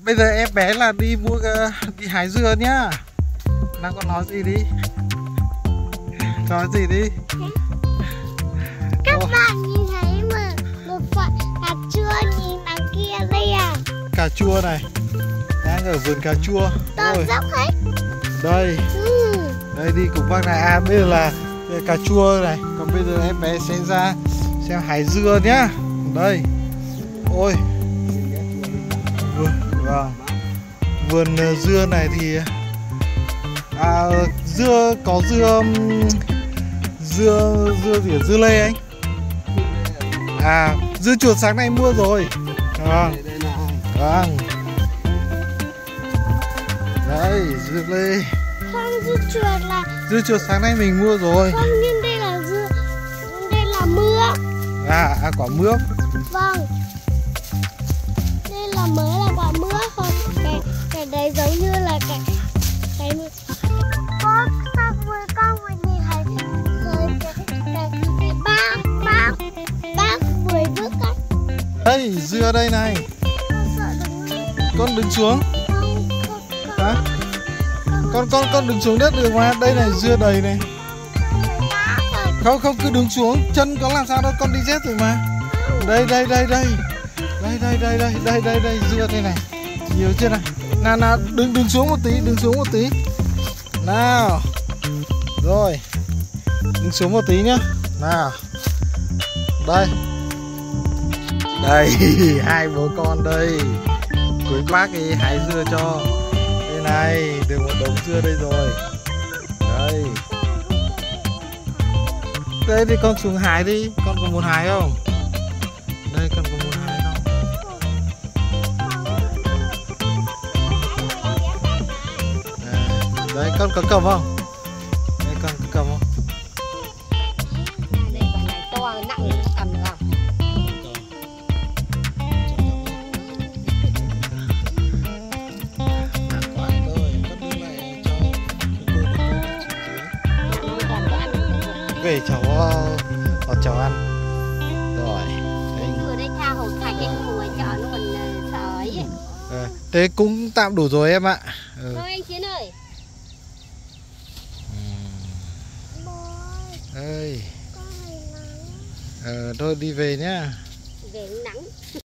Bây giờ em bé là đi mua đi hái dưa nhá. Nào con nói gì đi. Nói gì đi. Các bạn nhìn thấy một quả cà chua nhìn đằng kia đây à. Cà chua này đang ở vườn cà chua. Toàn dốc hết. Đây. Đây đi cùng bác này. À bây giờ là cà chua này. Còn bây giờ em bé sẽ ra xem hái dưa nhá. Đây. Ôi. Vâng. Vườn dưa này thì dưa có dưa gì, dưa lê anh? À, dưa chuột sáng nay mua rồi. Vâng. Vâng. Đây, dưa lê. Không, dưa chuột là dưa chuột sáng nay mình mua rồi. Không, nhưng đây là đây là mướp. À quả mướp. Vâng. Đây là mới là quả mướp không? Cái đấy giống như là cái con vừa nhìn thấy cái bác vừa bước cách. Đây, dưa đây này. Con đứng xuống. Hả? Con đứng xuống đất được mà. Đây này, dưa đầy này. Không cứ đứng xuống, chân có làm sao đâu, con đi dép rồi mà. Đây dưa đây này. Nhiều chưa này. Nào đứng xuống một tí, nào. Rồi. Đứng xuống một tí nhá. Nào. Đây. Đây, hai bố con đây. Cuối bác ấy hái dưa cho. Đây này, được một đống dưa đây rồi. Đây. Đây thì con xuống hái đi. Con có muốn hái không? Đây, con có muốn hái không? Đấy, con có cầm không? Đây, con có cầm không? Đây quả này to nặng cầm được không? Về cháu cháu ăn rồi. Đấy. Ở đây tha hột thạch cái ngồi chợ nó còn sợ ấy. Thế cũng tạm đủ rồi em ạ. Thôi anh Chiến ơi. Ơi. Thôi đi về nhá. Về nắng.